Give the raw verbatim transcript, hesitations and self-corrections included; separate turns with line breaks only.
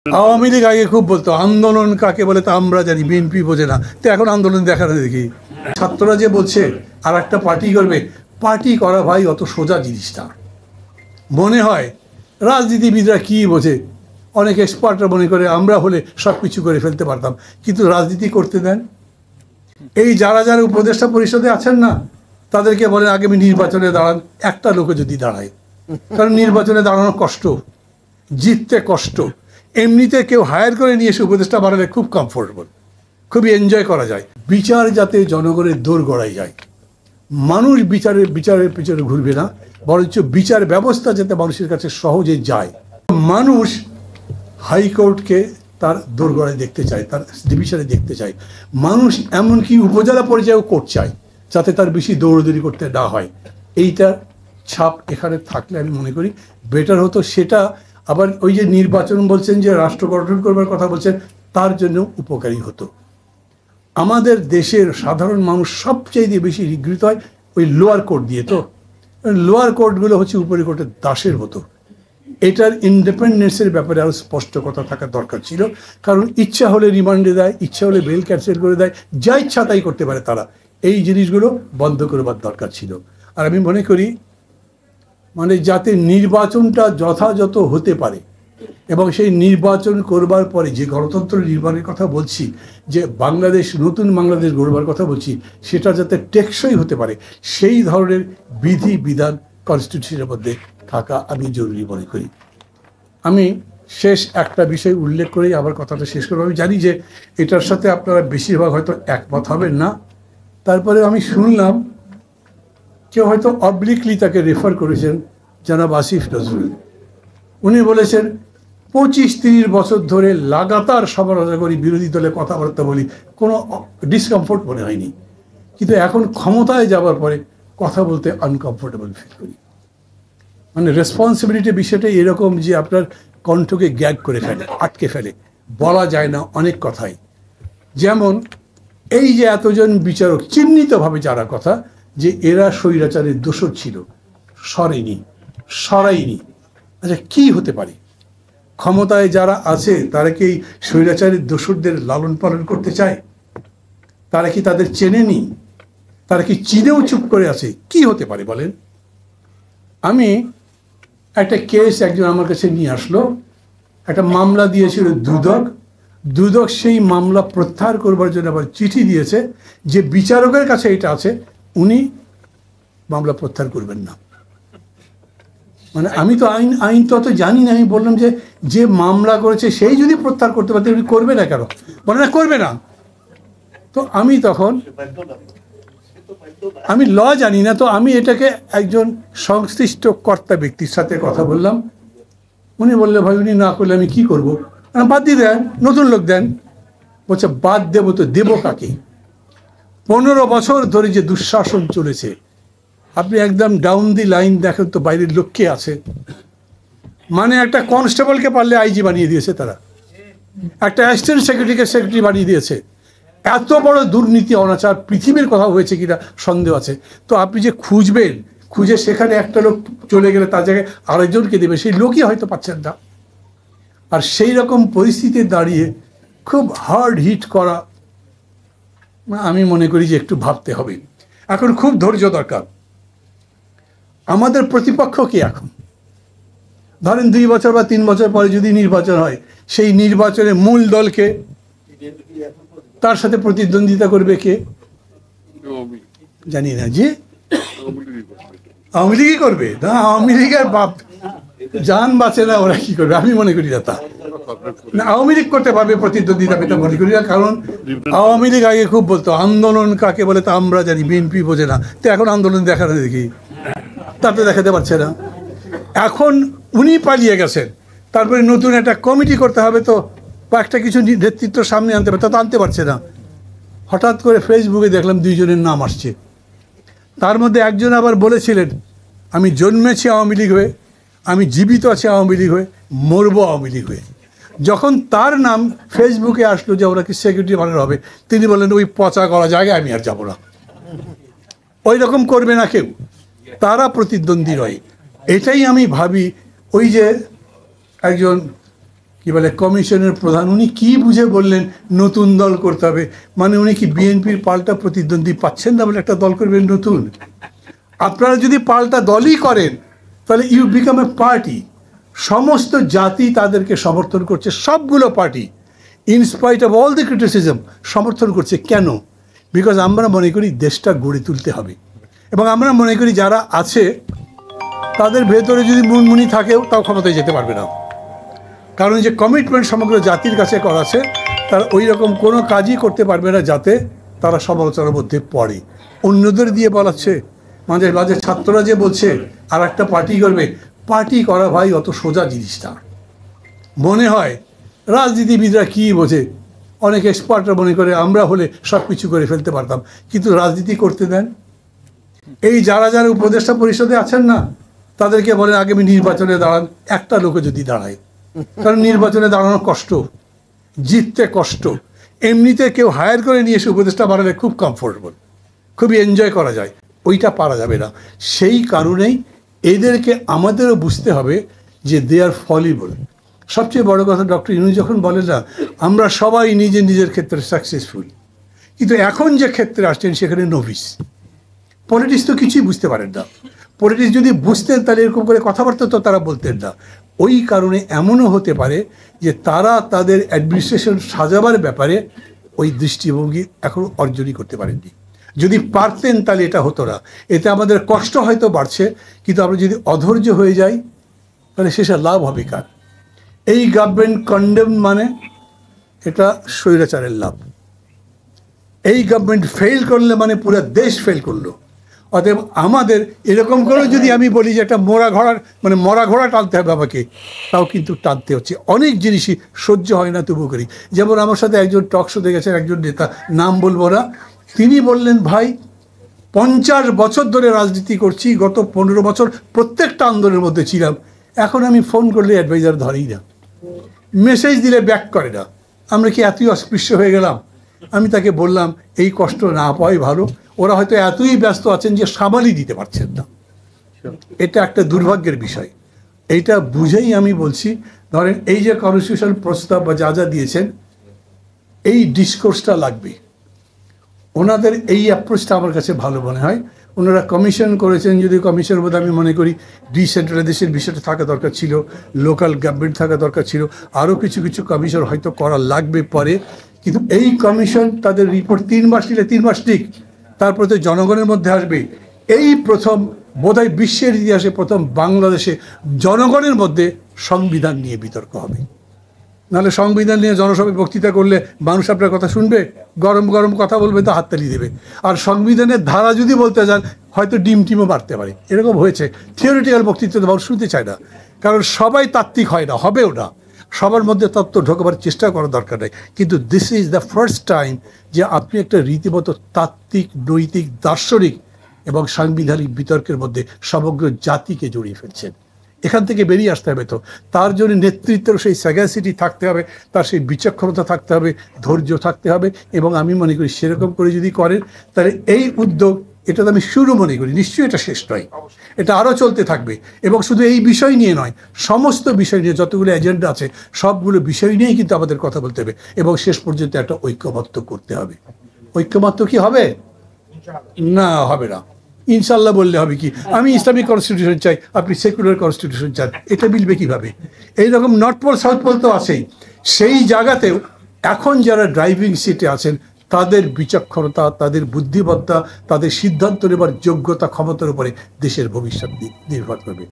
আওয়ামী লীগ আগে খুব বলতো আন্দোলন কাকে বলে তা আমরা জানি, বিএনপি বোঝে না। তো এখন আন্দোলন দেখা না দেখি। ছাত্ররা যে বলছে আর একটা পার্টি করবে, পার্টি করা ভাই অত সোজা জিনিসটা মনে হয়। রাজনীতিবিদরা কি বোঝে, অনেক এক্সপার্টরা মনে করে আমরা হলে সব কিছু করে ফেলতে পারতাম, কিন্তু রাজনীতি করতে দেন। এই যারা যারা উপদেষ্টা পরিষদে আছেন না, তাদেরকে বলেন আগামী নির্বাচনে দাঁড়ান, একটা লোকে যদি দাঁড়ায়। কারণ নির্বাচনে দাঁড়ানো কষ্ট, জিততে কষ্ট। এমনিতে কেউ হায়ার করে নিয়ে এসে উপদেষ্টা বানালে খুব কমফোর্টেবল, খুবই এনজয় করা যায়। বিচার যাতে জনগণের দৌড় গড়াই যায়, মানুষ বিচারের বিচারের পিছনে ঘুরবে না, বরঞ্চ বিচার ব্যবস্থা যাতে মানুষের কাছে সহজে যায়। মানুষ হাইকোর্টকে তার দোরগড়ায় দেখতে চায়, তার ডিভিশনে দেখতে চায়। মানুষ এমনকি উপজেলা পর্যায়েও কোর্ট চায়, যাতে তার বেশি দৌড়দৌড়ি করতে না হয়। এইটা ছাপ এখানে থাকলে আমি মনে করি বেটার হতো। সেটা আবার ওই যে নির্বাচন বলছেন, যে রাষ্ট্র গঠন করবার কথা বলছেন, তার জন্য উপকারী হতো। আমাদের দেশের সাধারণ মানুষ সবচেয়ে বেশি রিগ্রিত হয় ওই লোয়ার কোর্ট দিয়ে। তো লোয়ার কোর্টগুলো হচ্ছে উপরি কোর্টের দাসের মতো। এটার ইন্ডিপেন্ডেন্সের ব্যাপারে আরও স্পষ্ট কথা থাকা দরকার ছিল। কারণ ইচ্ছা হলে রিমান্ডে দেয়, ইচ্ছা হলে বেল ক্যান্সেল করে দেয়, যা ইচ্ছা তাই করতে পারে তারা। এই জিনিসগুলো বন্ধ করবার দরকার ছিল। আর আমি মনে করি মানে যাতে নির্বাচনটা যথাযথ হতে পারে, এবং সেই নির্বাচন করবার পরে যে গণতন্ত্র নির্মাণের কথা বলছি, যে বাংলাদেশ নতুন বাংলাদেশ গড়বার কথা বলছি, সেটা যাতে টেকসই হতে পারে, সেই ধরনের বিধি বিধান কনস্টিটিউশনের মধ্যে থাকা আমি জরুরি মনে করি। আমি শেষ একটা বিষয় উল্লেখ করেই আবার কথাটা শেষ করবো। আমি জানি যে এটার সাথে আপনারা বেশিরভাগ হয়তো একমত হবেন না, তারপরে আমি শুনলাম কেউ হয়তো অবলিকলি তাকে রেফার করেছেন জনাব আসিফ নজরুল। উনি বলেছেন পঁচিশ তিরিশ বছর ধরে লাগাতার সমালোচনা করি, বিরোধী দলে কথাবার্তা বলি, কোনো ডিসকমফোর্ট মনে হয়নি, কিন্তু এখন ক্ষমতায় যাবার পরে কথা বলতে আনকমফোর্টেবল ফিল করি। মানে রেসপন্সিবিলিটি বিষয়টা এরকম যে আপনার কণ্ঠকে গ্যাগ করে ফেলে, আটকে ফেলে, বলা যায় না অনেক কথাই। যেমন এই যে এতজন বিচারক চিহ্নিতভাবে যারা কথা যে এরা স্বৈরাচারের দোষর ছিল, সরেনি, সরাইনি। আচ্ছা কি হতে পারে? ক্ষমতায় যারা আছে তারা কি স্বৈরাচারের দোষরদের লালন পালন করতে চায়? তারা কি তাদের চেনেনি? তারা কি চিনেও চুপ করে আছে? কি হতে পারে বলেন? আমি একটা কেস একজন আমার কাছে নিয়ে আসলো, একটা মামলা দিয়েছিল দুদক। দুদক সেই মামলা প্রত্যাহার করবার জন্য আবার চিঠি দিয়েছে যে বিচারকের কাছে এটা আছে, উনি মামলা প্রত্যাহার করবেন না। মানে আমি তো আইন আইন তো অত জানি না। আমি বললাম যে যে মামলা করেছে সেই যদি প্রত্যাহার করতে পারতে উনি করবে না কেন? বলে না করবে না। তো আমি তখন আমি ল জানি না, তো আমি এটাকে একজন সংশ্লিষ্ট কর্তা ব্যক্তির সাথে কথা বললাম। উনি বললে ভাই উনি না করলে আমি কি করবো? বাদ দিয়ে দেন, নতুন লোক দেন। বলছে বাদ দেবো তো দেবো কাকে? পনেরো বছর ধরে যে দুঃশাসন চলেছে, আপনি একদম ডাউন দি লাইন দেখেন তো বাইরের লোক কে আছে। মানে একটা কনস্টেবলকে পারলে আইজি বানিয়ে দিয়েছে তারা, একটা অ্যাসিস্ট্যান্ট সেক্রেটারিকে সেক্রেটারি বানিয়ে দিয়েছে। এত বড় দুর্নীতি অনাচার পৃথিবীর কথা হয়েছে কিনা সন্দেহ আছে। তো আপনি যে খুঁজবেন, খুঁজে সেখানে একটা লোক চলে গেলে তার জায়গায় আরেকজনকে দেবে, সেই লোকই হয়তো পাচ্ছেন না। আর সেই রকম পরিস্থিতিতে দাঁড়িয়ে খুব হার্ড হিট করা, আমি মনে করি যে একটু ভাবতে হবে। এখন খুব ধৈর্য দরকার। আমাদের প্রতিপক্ষ কি এখন? ধরেন দুই বছর বা তিন বছর পরে যদি নির্বাচন হয়, সেই নির্বাচনে মূল দলকে তার সাথে প্রতিদ্বন্দ্বিতা করবে কে জানি না। যে আওয়ামী লীগই করবে না, আওয়ামী লীগের বাপ জান বাঁচে না, ওরা কি করবে? আমি মনে করি না তা না, আওয়ামী লীগ করতে পারবে প্রতিদ্বন্দ্বিতা, এটা মনে করি না। কারণ আওয়ামী লীগ আগে খুব বলতো আন্দোলন কাকে বলে তা আমরা জানি, বিএনপি বোঝে না। তো এখন আন্দোলন দেখা না দেখি, তাতে দেখাতে পারছে না। এখন উনি পালিয়ে গেছেন, তারপরে নতুন একটা কমিটি করতে হবে, তো বা একটা কিছু নেতৃত্ব সামনে আনতে হবে, তা তো আনতে পারছে না। হঠাৎ করে ফেসবুকে দেখলাম দুইজনের নাম আসছে। তার মধ্যে একজন আবার বলেছিলেন আমি জন্মেছি আওয়ামী লীগ হয়ে, আমি জীবিত আছি আওয়ামী লীগ হয়ে, মরবো আওয়ামী লীগ হয়ে। যখন তার নাম ফেসবুকে আসলো যে ওরা কি সেক্রেটারি বানানো হবে, তিনি বললেন ওই পচা করা জায়গায় আমি আর যাবো না। ওই রকম করবে না কেউ, তারা প্রতিদ্বন্দ্বী নয়। এটাই আমি ভাবি। ওই যে একজন কি বলে কমিশনের প্রধান, উনি কি বুঝে বললেন নতুন দল করতে হবে? মানে উনি কি বিএনপির পাল্টা প্রতিদ্বন্দ্বী পাচ্ছেন না বলে একটা দল করবেন নতুন? আপনারা যদি পাল্টা দলই করেন তাহলে ইউ বিকাম এ পার্টি। সমস্ত জাতি তাদেরকে সমর্থন করছে, সবগুলো party in spite of all the criticism সমর্থন করছে। কেন? বিকজ আমরা মনে করি দেশটা গড়ে তুলতে হবে, এবং আমরা মনে করি যারা আছে তাদের ভেতরে যদি মুনমুনি থাকেও তাও ক্ষমতায় যেতে পারবে না, কারণ যে কমিটমেন্ট সমগ্র জাতির কাছে করা আছে তারা ওই রকম কোনো কাজই করতে পারবে না যাতে তারা সমালোচনার মধ্যে পড়ে। অন্যদের দিয়ে বলাচ্ছে, মাঝে মাঝে ছাত্ররা যে বলছে আর একটা পার্টি করবে, পার্টি করা ভাই অত সোজা জিনিসটা মনে হয়। রাজনীতিবিদরা কী বোঝে, অনেক এক্সপার্টরা মনে করে আমরা হলে সব কিছু করে ফেলতে পারতাম, কিন্তু রাজনীতি করতে দেন। এই যারা যারা উপদেষ্টা পরিষদে আছেন না, তাদেরকে বলে আগামী নির্বাচনে দাঁড়ান, একটা লোকে যদি দাঁড়ায়, কারণ নির্বাচনে দাঁড়ানো কষ্ট, জিততে কষ্ট। এমনিতে কেউ হায়ার করে নিয়ে এসে উপদেষ্টা বানালে খুব কমফোর্টেবল, খুবই এনজয় করা যায়, ওইটা পারা যাবে না। সেই কারণেই এদেরকে আমাদেরও বুঝতে হবে যে দে আর ফলিবল। সবচেয়ে বড় কথা, ডক্টর ইউনূস যখন বলেন না আমরা সবাই নিজের নিজের ক্ষেত্রে সাকসেসফুল, কিন্তু এখন যে ক্ষেত্রে আসছেন সেখানে নোভিস। পলিটিক্স তো কিছুই বুঝতে পারেন না। পলিটিক্স যদি বুঝতেন তাহলে এরকম করে কথাবার্তা তো তারা বলতেন না। ওই কারণে এমনও হতে পারে যে তারা তাদের অ্যাডমিনিস্ট্রেশন সাজাবার ব্যাপারে ওই দৃষ্টিভঙ্গি এখন অর্জনই করতে পারেননি। যদি পারতেন তাহলে এটা হতো না। এতে আমাদের কষ্ট হয়তো বাড়ছে, কিন্তু আমরা যদি অধৈর্য হয়ে যাই তাহলে শেষে লাভ হবে কার? এই গভর্নমেন্ট কন্ডেম মানে এটা স্বৈরাচারের লাভ। এই গভর্নমেন্ট ফেল করলে মানে পুরো দেশ ফেল করলো। অতএব আমাদের এরকম করে যদি আমি বলি যে একটা মরা ঘোড়ার মানে মরা ঘোড়া টানতে হবে আমাকে, তাও কিন্তু টানতে হচ্ছে। অনেক জিনিসই সহ্য হয় না তবু করি। যেমন আমার সাথে একজন টক শোতে গেছেন একজন নেতা, নাম বলবো না, তিনি বললেন ভাই পঞ্চাশ বছর ধরে রাজনীতি করছি, গত পনেরো বছর প্রত্যেকটা আন্দোলনের মধ্যে ছিলাম, এখন আমি ফোন করলে অ্যাডভাইজার ধরেই না, মেসেজ দিলে ব্যাক করে না। আমরা কি এতই অস্পৃশ্য হয়ে গেলাম? আমি তাকে বললাম এই কষ্ট না পাওয়াই ভালো। ওরা হয়তো এতই ব্যস্ত আছেন যে সামালই দিতে পারছেন না। এটা একটা দুর্ভাগ্যের বিষয়। এইটা বুঝেই আমি বলছি, ধরেন এই যে কনস্টিটিউশন প্রস্তাব বা যা যা দিয়েছেন, এই ডিসকোর্সটা লাগবে। ওনাদের এই অ্যাপ্রোচটা আমার কাছে ভালো মনে হয়। ওনারা কমিশন করেছেন, যদি কমিশনের মধ্যে আমি মনে করি ডিসেন্ট্রালাইজেশনের বিষয়টা থাকা দরকার ছিল, লোকাল গভর্নমেন্ট থাকা দরকার ছিল, আরও কিছু কিছু কমিশন হয়তো করা লাগবে পরে। কিন্তু এই কমিশন তাদের রিপোর্ট তিন মাস নিলে তিন মাস ঠিক, তারপরে তো জনগণের মধ্যে আসবে। এই প্রথম বোধহয় বিশ্বের ইতিহাসে প্রথম বাংলাদেশে জনগণের মধ্যে সংবিধান নিয়ে বিতর্ক হবে। নাহলে সংবিধান নিয়ে জনসভায় বক্তৃতা করলে মানুষ আপনার কথা শুনবে? গরম গরম কথা বলবে তো হাততালি দেবে। আর সংবিধানের ধারা যদি বলতে যান হয়তো ডিম টিমও বাড়তে পারে। এরকম হয়েছে। থিওরিটিক্যাল বক্তৃতা তো মানুষ শুনতে চায় না, কারণ সবাই তাত্ত্বিক হয় না, হবেও না। সবার মধ্যে তত্ত্ব ঢোকাবার চেষ্টা করার দরকার নেই। কিন্তু this is the first time যে আপনি একটা রীতিমতো তাত্ত্বিক, নৈতিক, দার্শনিক এবং সাংবিধানিক বিতর্কের মধ্যে সমগ্র জাতিকে জড়িয়ে ফেলছেন। এখান থেকে বেরিয়ে আসতে হবে। তো তার জন্য নেতৃত্বের সেই স্যাগাসিটি থাকতে হবে, তার সেই বিচক্ষণতা থাকতে হবে, ধৈর্য থাকতে হবে। এবং আমি মনে করি সেরকম করে যদি করেন তাহলে এই উদ্যোগ, এটা তো আমি শুরু মনে করি, নিশ্চয়ই এটা শেষ নয়, এটা আরও চলতে থাকবে। এবং শুধু এই বিষয় নিয়ে নয়, সমস্ত বিষয় নিয়ে যতগুলো এজেন্ডা আছে সবগুলো বিষয় নিয়েই কিন্তু আমাদের কথা বলতে হবে এবং শেষ পর্যন্ত একটা ঐক্যমত্য করতে হবে। ঐক্যমত্য কি হবে? না, হবে না। ইনশাল্লাহ বললে হবে কি আমি ইসলামিক কনস্টিটিউশন চাই, আপনি সেকুলার কনস্টিটিউশন চান, এটা মিলবে কীভাবে? এইরকম নর্থ পোল সাউথ পোল তো আছেই। সেই জায়গাতেও এখন যারা ড্রাইভিং সিটে আছেন তাদের বিচক্ষণতা, তাদের বুদ্ধিমত্তা, তাদের সিদ্ধান্ত নেবার যোগ্যতা, ক্ষমতার উপরে দেশের ভবিষ্যৎ নির্ভর করবে।